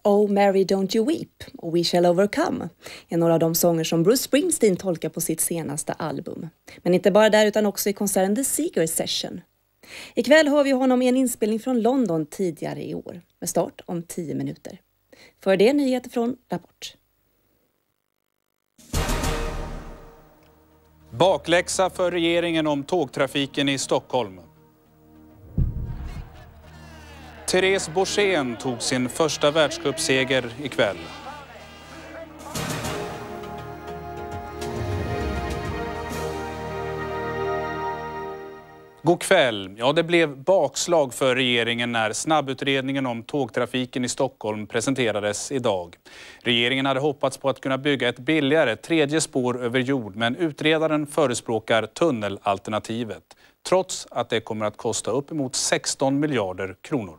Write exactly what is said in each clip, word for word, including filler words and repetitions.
Oh Mary Don't You Weep och We Shall Overcome är några av de sånger som Bruce Springsteen tolkar på sitt senaste album. Men inte bara där utan också i konserten The Seeger Session. Ikväll hör vi honom i en inspelning från London tidigare i år med start om tio minuter. För det är nyheter från Rapport. Bakläxa för regeringen om tågtrafiken i Stockholm. Therese Borssén tog sin första världscupseger ikväll. God kväll. Ja, det blev bakslag för regeringen när snabbutredningen om tågtrafiken i Stockholm presenterades idag. Regeringen hade hoppats på att kunna bygga ett billigare tredje spår över jord, men utredaren förespråkar tunnelalternativet, trots att det kommer att kosta uppemot sexton miljarder kronor.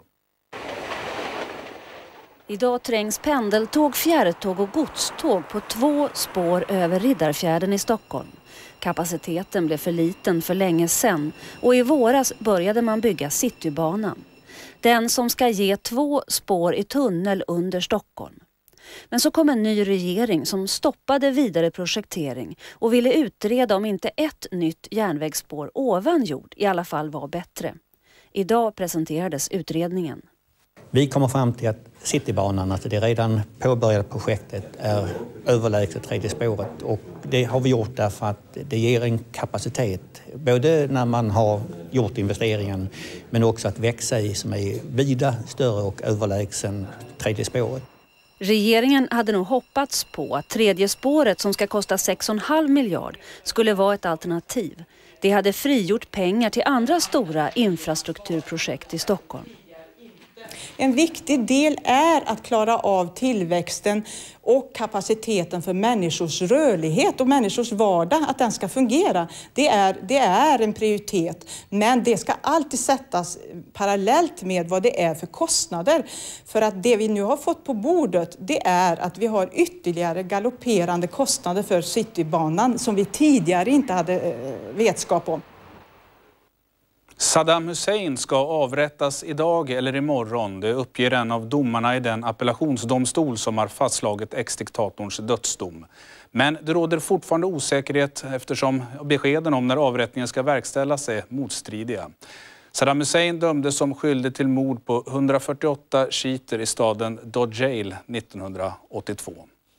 Idag trängs pendeltåg, fjärrtåg och godståg på två spår över Riddarfjärden i Stockholm. Kapaciteten blev för liten för länge sedan och i våras började man bygga Citybanan. Den som ska ge två spår i tunnel under Stockholm. Men så kom en ny regering som stoppade vidare projektering och ville utreda om inte ett nytt järnvägsspår ovan jord i alla fall var bättre. Idag presenterades utredningen. Vi kommer fram till att Citybanan, alltså det redan påbörjade projektet, är överlägset tredje spåret. Och det har vi gjort därför att det ger en kapacitet, både när man har gjort investeringen men också att växa i, som är vida större och överlägsen tredje spåret. Regeringen hade nog hoppats på att tredje spåret som ska kosta sex komma fem miljard skulle vara ett alternativ. Det hade frigjort pengar till andra stora infrastrukturprojekt i Stockholm. En viktig del är att klara av tillväxten och kapaciteten för människors rörlighet och människors vardag, att den ska fungera. Det är, det är en prioritet, men det ska alltid sättas parallellt med vad det är för kostnader. För att det vi nu har fått på bordet, det är att vi har ytterligare galopperande kostnader för Citybanan som vi tidigare inte hade vetskap om. Saddam Hussein ska avrättas idag eller imorgon. Det uppger en av domarna i den appellationsdomstol som har fastslagit ex-diktatorns dödsdom. Men det råder fortfarande osäkerhet eftersom beskeden om när avrättningen ska verkställas är motstridiga. Saddam Hussein dömdes som skyldig till mord på hundrafyrtioåtta shiiter i staden Dojale nittonhundraåttiotvå.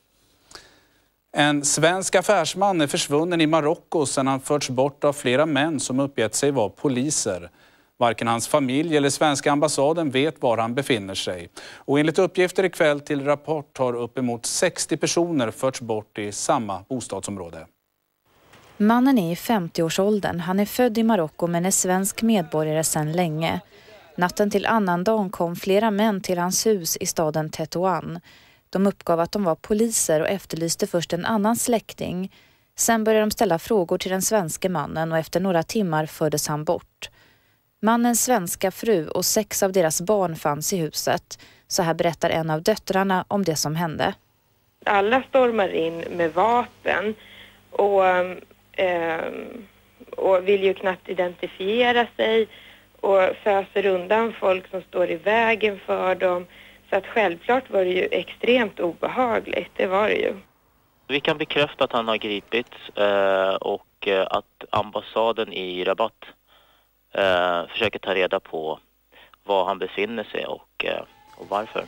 En svensk affärsman är försvunnen i Marocko sedan han förts bort av flera män som uppgett sig vara poliser. Varken hans familj eller svenska ambassaden vet var han befinner sig. Och enligt uppgifter ikväll till Rapport har uppemot sextio personer förts bort i samma bostadsområde. Mannen är i femtioårsåldern. Han är född i Marocko men är svensk medborgare sedan länge. Natten till annandagen kom flera män till hans hus i staden Tétouan. De uppgav att de var poliser och efterlyste först en annan släkting. Sen började de ställa frågor till den svenska mannen och efter några timmar fördes han bort. Mannens svenska fru och sex av deras barn fanns i huset. Så här berättar en av döttrarna om det som hände. Alla stormar in med vapen och, eh, och vill ju knappt identifiera sig och föser undan folk som står i vägen för dem. Så att självklart var det ju extremt obehagligt, det var det ju. Vi kan bekräfta att han har gripits eh, och eh, att ambassaden i Rabat eh, försöker ta reda på var han befinner sig och, eh, och varför.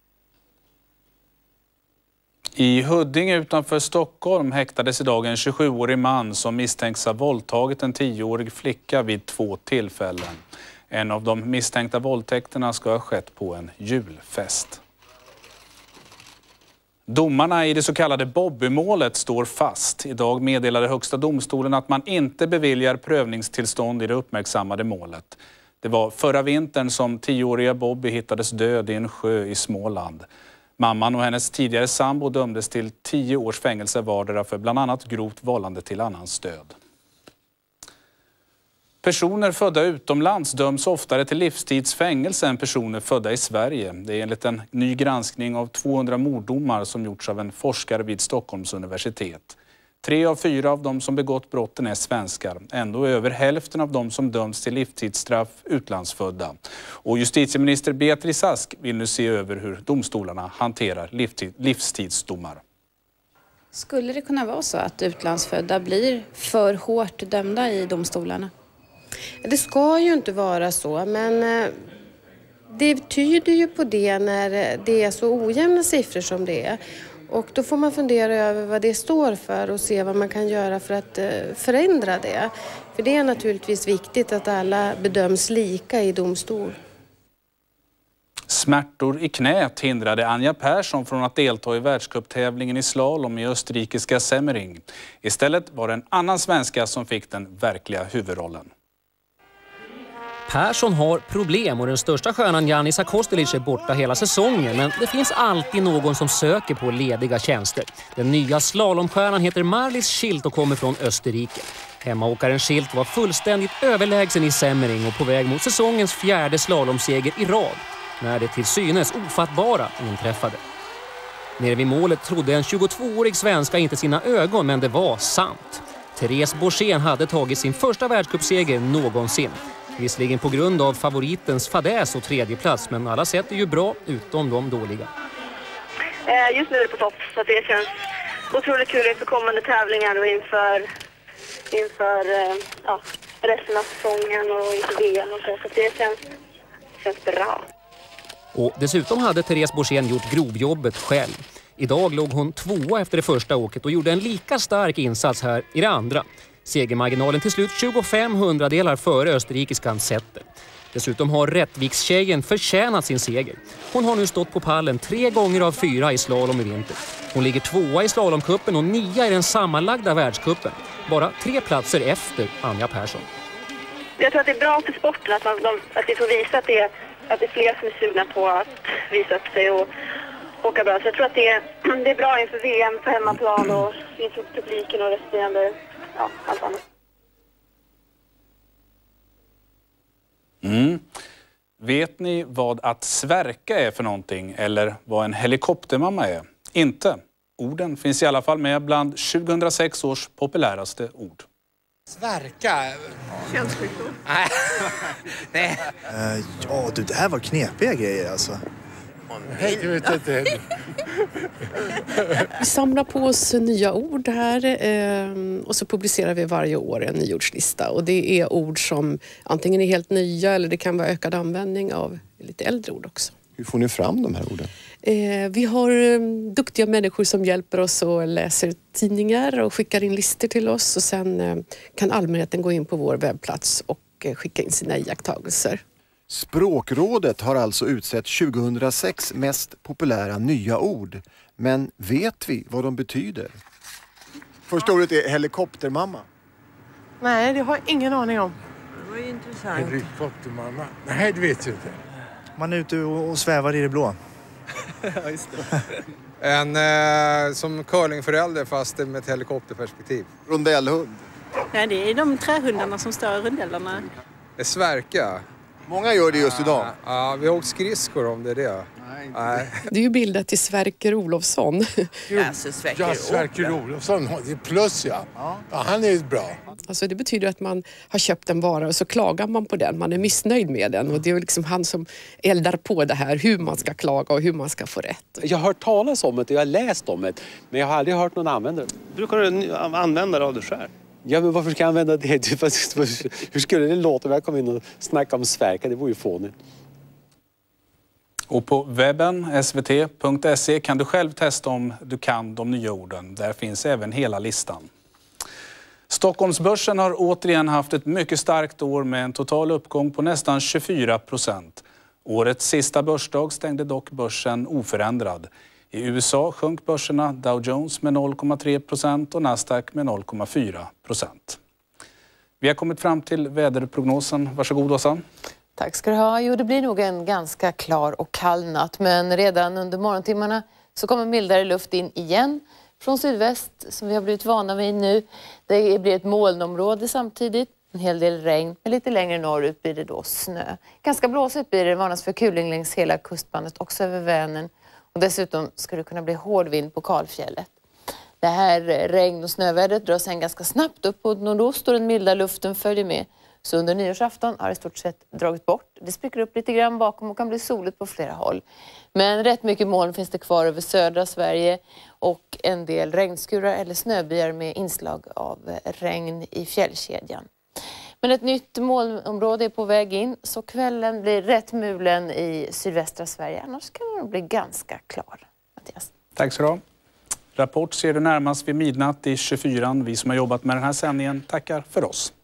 I Huddinge utanför Stockholm häktades idag en tjugosjuårig man som misstänks ha våldtagit en tioårig flicka vid två tillfällen. En av de misstänkta våldtäkterna ska ha skett på en julfest. Domarna i det så kallade Bobby-målet står fast. Idag meddelade Högsta domstolen att man inte beviljar prövningstillstånd i det uppmärksammade målet. Det var förra vintern som tioåriga Bobby hittades död i en sjö i Småland. Mamman och hennes tidigare sambo dömdes till tio års fängelse vardera för bland annat grovt vållande till annans död. Personer födda utomlands döms oftare till livstidsfängelse än personer födda i Sverige. Det är enligt en ny granskning av tvåhundra morddomar som gjorts av en forskare vid Stockholms universitet. Tre av fyra av de som begått brotten är svenskar. Ändå är över hälften av de som döms till livstidsstraff utlandsfödda. Och justitieminister Beatrice Ask vill nu se över hur domstolarna hanterar livstidsdomar. Skulle det kunna vara så att utlandsfödda blir för hårt dömda i domstolarna? Det ska ju inte vara så, men det tyder ju på det när det är så ojämna siffror som det är. Och då får man fundera över vad det står för och se vad man kan göra för att förändra det. För det är naturligtvis viktigt att alla bedöms lika i domstol. Smärtor i knät hindrade Anja Persson från att delta i världscuptävlingen i slalom i österrikiska Semmering. Istället var det en annan svenska som fick den verkliga huvudrollen. Persson har problem och den största stjärnan Janis Akostelic är borta hela säsongen, men det finns alltid någon som söker på lediga tjänster. Den nya slalomstjärnan heter Marlies Schilt och kommer från Österrike. Hemmaåkaren Schilt var fullständigt överlägsen i Semmering och på väg mot säsongens fjärde slalomseger i rad, när det till synes ofattbara inträffade. Nere vid målet trodde en tjugotvåårig svenska inte sina ögon, men det var sant. Therese Borssén hade tagit sin första världscupseger någonsin. Visserligen på grund av favoritens fadäs och tredje plats, men alla sätt är ju bra utom de dåliga. Just nu är det på topp, så det känns otroligt kul inför kommande tävlingar och inför, inför ja, resten av säsongen och inför V M och så, så det känns, känns bra. Och dessutom hade Therese Borssén gjort grovjobbet själv. Idag låg hon tvåa efter det första åket och gjorde en lika stark insats här i det andra. Segermarginalen till slut tjugofem hundradelar före österrikiskan Setter. Dessutom har Rättvikstjejen förtjänat sin seger. Hon har nu stått på pallen tre gånger av fyra i slalom i vinter. Hon ligger tvåa i slalomkuppen och nia i den sammanlagda världskuppen. Bara tre platser efter Anja Persson. Jag tror att det är bra för sporten att, man, att vi får visa att det, är, att det är fler som är sugna på att visa upp sig och åka bra. Så jag tror att det är, det är bra inför V M på hemmaplan och inför publiken och resterande. Ja, allt annat. Mm. Vet ni vad att svärka är för någonting eller vad en helikoptermamma är? Inte. Orden finns i alla fall med bland tjugohundrasex års populäraste ord. Svärka? Könssjukdom? Nej. Uh, ja, du, det här var knepiga grejer alltså. Nej, du vet inte. Vi samlar på oss nya ord här eh, och så publicerar vi varje år en nyordslista. Och det är ord som antingen är helt nya eller det kan vara ökad användning av lite äldre ord också. Hur får ni fram de här orden? Eh, vi har eh, duktiga människor som hjälper oss och läser tidningar och skickar in listor till oss. Och sen eh, kan allmänheten gå in på vår webbplats och eh, skicka in sina iakttagelser. Språkrådet har alltså utsett tjugohundrasex mest populära nya ord. Men vet vi vad de betyder? Första ordet är helikoptermamma. Nej, det har jag ingen aning om. Det var ju intressant. Helikoptermamma? Nej, det vet jag inte. Man är ute och svävar i det blå. Ja, just det. En eh, som curlingförälder fast med ett helikopterperspektiv. Rondellhund. Nej, det är de trähundarna som står i rondellerna. Det är svärka. Många gör det just idag. Ja, vi har åkt skridskor om det är det. Nej. Det är ju bildat till Sverker Olofsson. Alltså, Sverker, ja, Sverker Olofsson, det är plus ja. ja. Ja, han är bra. Alltså det betyder att man har köpt en vara och så klagar man på den. Man är missnöjd med den och det är liksom han som eldar på det här, hur man ska klaga och hur man ska få rätt. Jag har hört talas om det och jag har läst om det, men jag har aldrig hört någon använda det. Brukar du använda det av dig själv? Ja, men varför ska jag använda det? Hur skulle det låta om jag kom in och snackade om svärka? Det vore ju fånigt. Och på webben s v t punkt se kan du själv testa om du kan de nya orden. Där finns även hela listan. Stockholmsbörsen har återigen haft ett mycket starkt år med en total uppgång på nästan tjugofyra procent. Årets sista börsdag stängde dock börsen oförändrad. I U S A sjönk börserna Dow Jones med noll komma tre procent och Nasdaq med noll komma fyra procent. Vi har kommit fram till väderprognosen. Varsågod Åsa. Tack ska du ha. Jo, det blir nog en ganska klar och kall natt. Men redan under morgontimmarna så kommer mildare luft in igen från sydväst som vi har blivit vana vid nu. Det blir ett molnområde samtidigt. En hel del regn. Men lite längre norrut blir det då snö. Ganska blåsigt blir det. Varnas för kuling längs hela kustbandet också över Vänern. Och dessutom ska det kunna bli hård vind på Kalfjället. Det här regn- och snövädret drar sen ganska snabbt upp mot nordost och den milda luften följer med. Så under nyårsafton har det i stort sett dragit bort. Det spricker upp lite grann bakom och kan bli soligt på flera håll. Men rätt mycket moln finns det kvar över södra Sverige och en del regnskurar eller snöbyar med inslag av regn i fjällkedjan. Men ett nytt molnområde är på väg in, så kvällen blir rätt mulen i sydvästra Sverige. Annars kan den bli ganska klar. Mattias. Tack så du ha. Rapport ser du närmast vid midnatt i tjugofyran. Vi som har jobbat med den här sändningen tackar för oss.